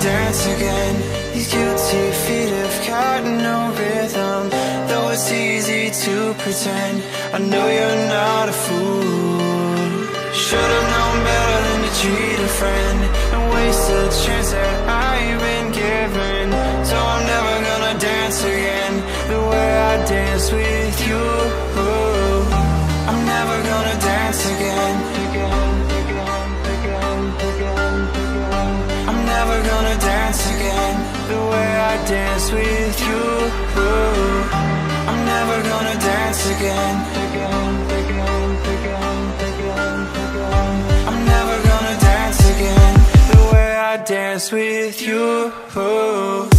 dance again. These guilty feet have got no rhythm, though it's easy to pretend. I know you're not a fool. Should've known better than to cheat a friend and waste a chance that I've been given. So I'm never gonna dance again the way I dance with you. I'm never gonna dance again. I'm never gonna dance again the way I dance with you. I'm never gonna dance again. I'm never gonna dance again the way I dance with you.